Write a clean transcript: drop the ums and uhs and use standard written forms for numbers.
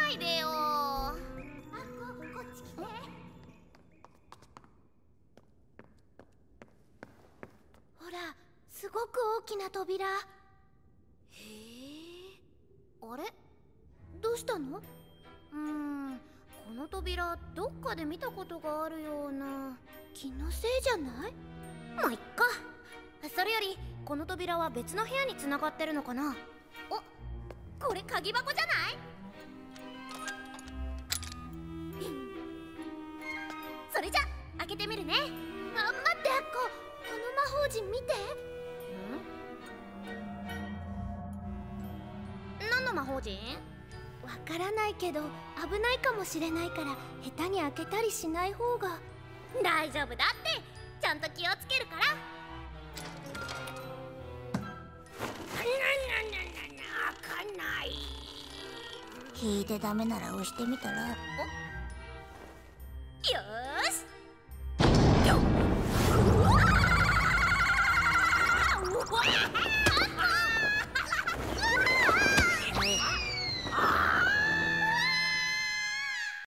ないでよ。こっち来て。ほら、すごく大きな扉。へえ。あれ、どうしたの？この扉どっかで見たことがあるような。気のせいじゃない？まあ、いっか。それよりこの扉は別の部屋につながってるのかな。お、これ鍵箱じゃない？それじゃ開けてみるね。待って、この魔法陣見て。何の魔法陣？わからないけど危ないかもしれないから下手に開けたりしない方が。大丈夫だって、ちゃんと気をつけるから。開かない。 引いてダメなら押してみたら。